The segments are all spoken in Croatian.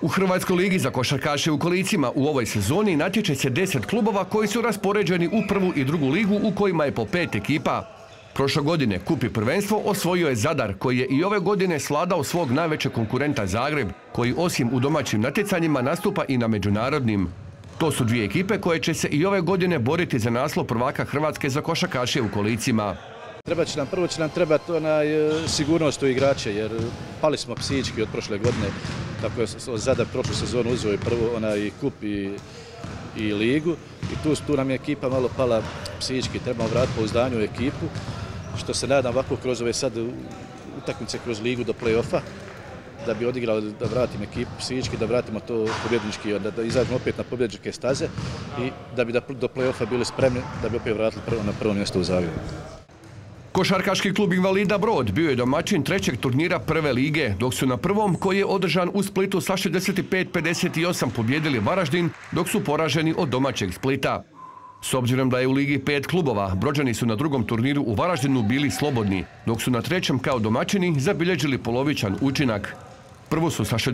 U Hrvatskoj ligi za košarkaše u kolicima u ovoj sezoni natječe se 10 klubova koji su raspoređeni u prvu i drugu ligu u kojima je po 5 ekipa. Prošle godine kup i prvenstvo osvojio je Zadar, koji je i ove godine svladao svog najvećeg konkurenta Zagreb, koji osim u domaćim natjecanjima nastupa i na međunarodnim. To su dvije ekipe koje će se i ove godine boriti za naslov prvaka Hrvatske za košarkaše u kolicima. Prvo će nam trebati sigurnost u igrače, jer pali smo psihički od prošle godine, kako je Zadar prošlu sezonu uzeo i prvo kup i ligu. I tu nam je ekipa malo pala psihički, trebamo vratiti pouzdanje u ekipu, što se nadam ovako kroz ove sad utakmice kroz ligu do play-offa, da bi odigrali, da vratim ekipu psihički, da vratimo to pobjednički, da izađemo opet na pobjedničke staze i da bi do play-offa bili spremni, da bi opet vratili na prvo mjesto u Zagrebu. Košarkaški klub Invalida Brod bio je domaćin trećeg turnira prve lige, dok su na prvom, koji je održan u Splitu sa 65-58, pobjedili Varaždin, dok su poraženi od domaćeg Splita. S obzirom da je u ligi 5 klubova, Brođani su na drugom turniru u Varaždinu bili slobodni, dok su na trećem kao domaćini zabilježili polovičan učinak. Prvo su sa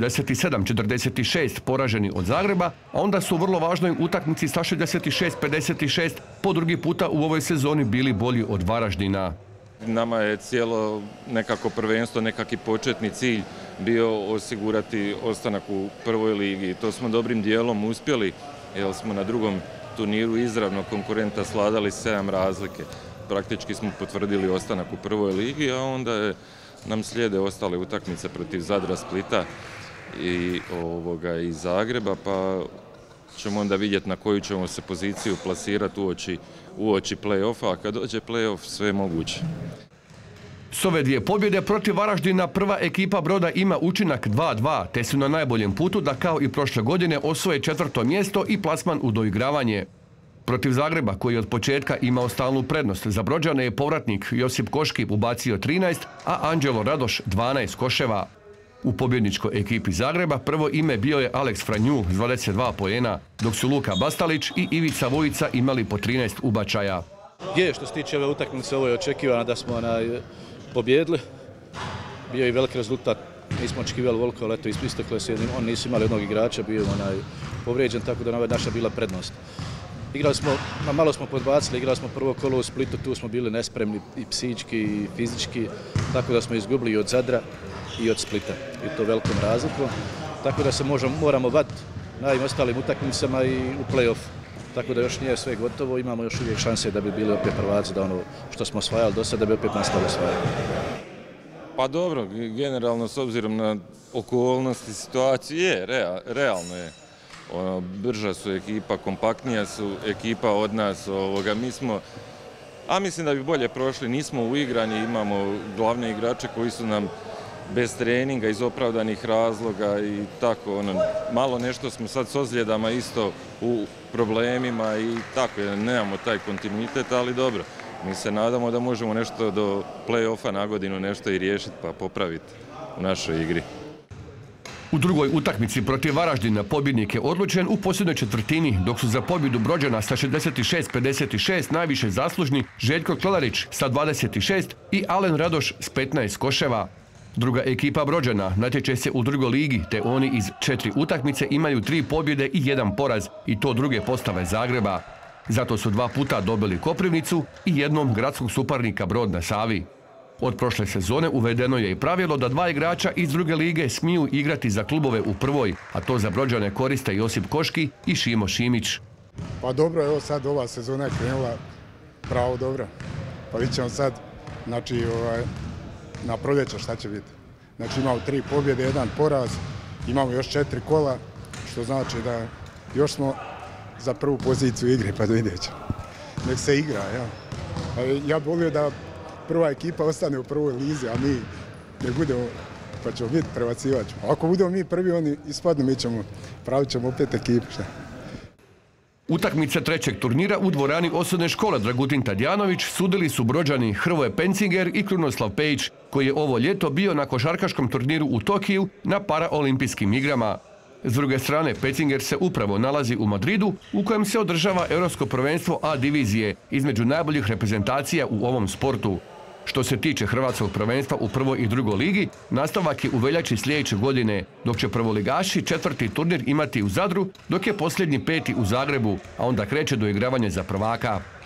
67-46 poraženi od Zagreba, a onda su u vrlo važnoj utakmici sa 66-56 po drugi puta u ovoj sezoni bili bolji od Varaždina. Nama je cijelo nekako prvenstvo, nekakvi početni cilj bio osigurati ostanak u prvoj ligi. To smo dobrim dijelom uspjeli, jer smo na drugom turniru izravno konkurenta svladali 7 razlike. Praktički smo potvrdili ostanak u prvoj ligi, a onda nam slijede ostale utakmice protiv Zadra, Splita i Zagreba, pa ćemo onda vidjeti na koju ćemo se poziciju plasirati uoči play-offa, a kad dođe play-off sve je moguće. S ove dvije pobjede protiv Varaždina prva ekipa Broda ima učinak 2-2, te su na najboljem putu da kao i prošle godine osvoje 4. mjesto i plasman u doigravanje. Protiv Zagreba, koji je od početka imao stalnu prednost, za Brođane je povratnik Josip Koški ubacio 13, a Anđelo Radoš 12 koševa. U pobjedničkoj ekipi Zagreba prvo ime bio je Alex Franju s 22 poena, dok su Luka Bastalić i Ivica Vojica imali po 13 ubačaja. Što se tiče ove utakmice, ovo je očekivano da smo pobjedili. Bio je i veliki rezultat, nismo očekivali veliko, ali eto isteklo se jednim, oni nisu imali jednog igrača, bio je povrijeđen, tako da je naša bila prednost. Igrali smo, malo smo podbacili, igrali smo prvo kolo u Splitu, tu smo bili nespremni i psihički i fizički, tako da smo izgubili i od Zadra i od Splita, i to velikom razlikom. Tako da se moramo vaditi na ovim ostalim utakmicama i u play-off. Tako da još nije sve gotovo, imamo još uvijek šanse da bi bili opet prvaci, da ono što smo osvajali do sada da bi opet nastavili osvajati. Pa dobro, generalno s obzirom na okolnosti situacije, realno je. Brža su ekipa, kompaktnija su ekipa od nas. Mislim da bi bolje prošli, nismo uigrani, imamo glavne igrače koji su nam bez treninga iz opravdanih razloga i tako. Malo nešto smo sad s ozljedama isto u problemima i tako, nemamo taj kontinuitet, ali dobro. Mi se nadamo da možemo nešto do play-offa na godinu nešto i riješiti pa popraviti u našoj igri. U drugoj utakmici protiv Varaždina pobjednik je odlučen u posljednjoj četvrtini, dok su za pobjedu Brođana sa 66-56 najviše zaslužni Željko Klelarić sa 26 i Alen Radoš s 15 koševa. Druga ekipa Brođana natječe se u drugoj ligi, te oni iz 4 utakmice imaju 3 pobjede i 1 poraz, i to druge postave Zagreba. Zato su 2 puta dobili Koprivnicu i jednom gradskog suparnika Brod na Savi. Od prošle sezone uvedeno je i pravilo da 2 igrača iz druge lige smiju igrati za klubove u prvoj, a to za Brođane koriste Josip Koški i Šimo Šimić. Pa dobro, evo sad ova sezona je krenula pravo dobro. Pa vidjet ćemo sad, na proljeće šta će biti. Znači imamo 3 pobjede, 1 poraz, imamo još 4 kola, što znači da još smo za prvu poziciju igre, pa vidjet ćemo. Nek se igra, ja. Ja bih volio da prva ekipa ostane u prvoj lizi, a mi ne budemo, pa ćemo biti prebacivač. Ako budemo mi prvi, oni ispadnu, pravit ćemo opet ekipu. Utakmice trećeg turnira u dvorani osnovne škole Dragutin Tadjanović sudili su Brođani Hrvoje Pencinger i Krunoslav Pejić, koji je ovo ljeto bio na košarkaškom turniru u Tokiju na paraolimpijskim igrama. S druge strane, Pencinger se upravo nalazi u Madridu, u kojem se održava Europsko prvenstvo A divizije između najboljih reprezentacija u ovom sportu. Što se tiče hrvatskog prvenstva u prvoj i drugoj ligi, nastavak je u veljači sljedeće godine, dok će prvoligaši četvrti turnir imati u Zadru, dok je posljednji peti u Zagrebu, a onda kreće doigravanje za prvaka.